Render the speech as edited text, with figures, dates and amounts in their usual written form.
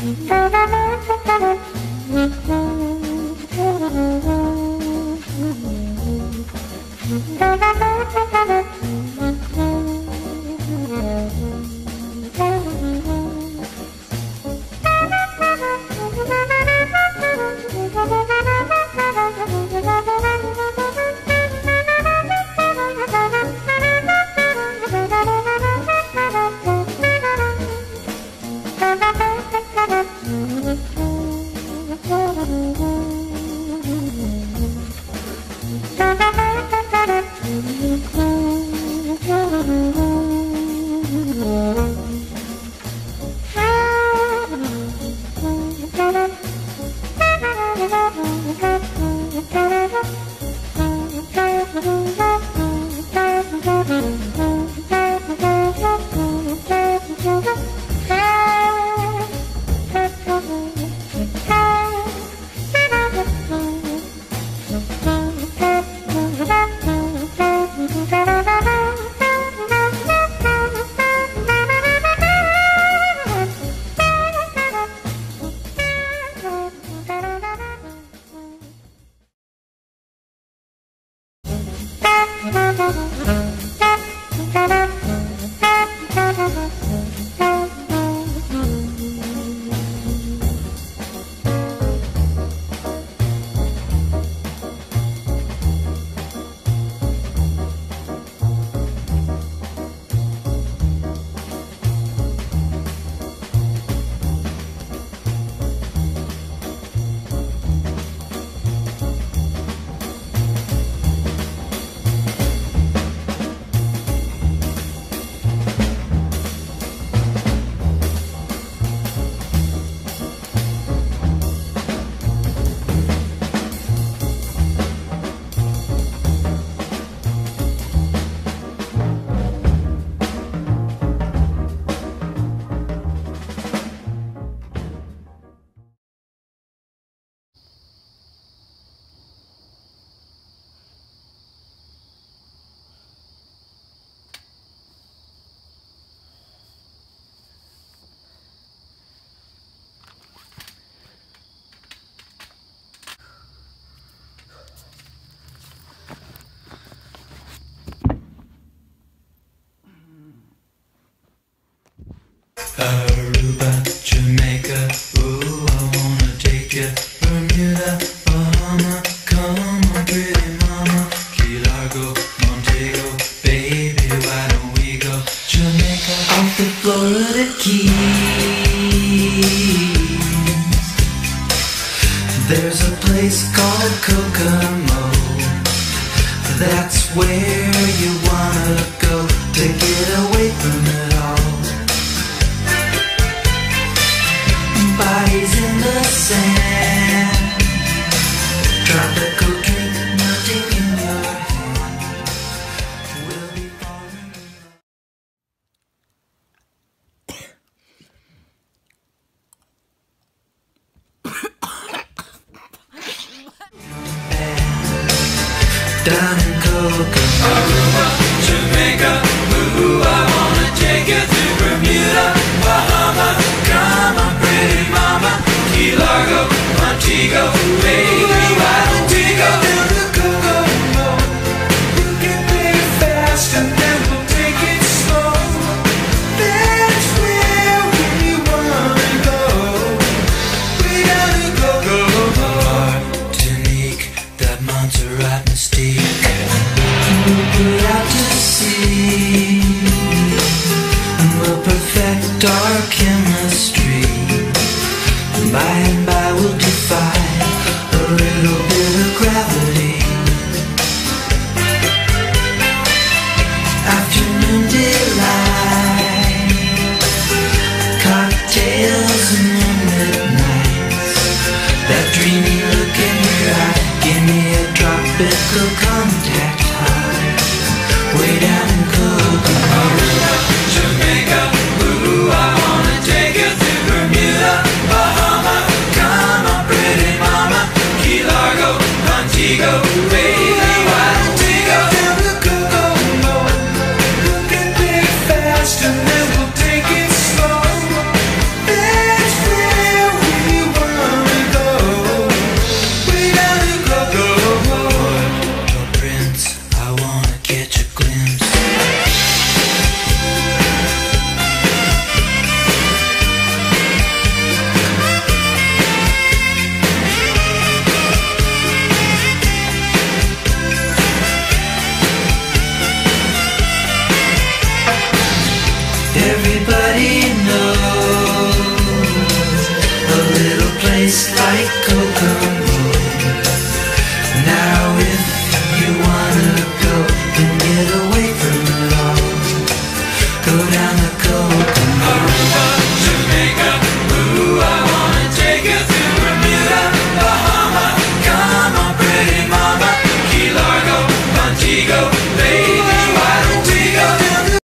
Aruba, Jamaica, ooh, I wanna take you. Bermuda, Bahama, come on, pretty mama. Key Largo, Montego, baby, why don't we go? Jamaica, off the Florida Keys. There's a place called Kokomo. That's where you wanna go to get away from it all. Bodies in the sand, tropical drink melting in your hand. We'll be falling in love. Down in Kokomo, Aruba, Jamaica, ooh, I wanna take you to Bermuda, Bahama, come on, pretty mama. Key Largo, Montego, baby, why don't we go to the Kokomo? You can pay fast and then we'll take it slow. That's where we wanna go. We gotta go. Martinique, that Montserrat mystique. We'll put out to sea, and we'll perfect our chemistry. By and by we'll defy a little bit of gravity. Afternoon delight, cocktails and moonlit nights. That dreamy look in your eye, give me a tropical contact high. Way down in Kokomo, Aruba, Jamaica, ooh, I wanna take you to Bermuda, Bahama, come on, pretty mama. Key Largo, Montego,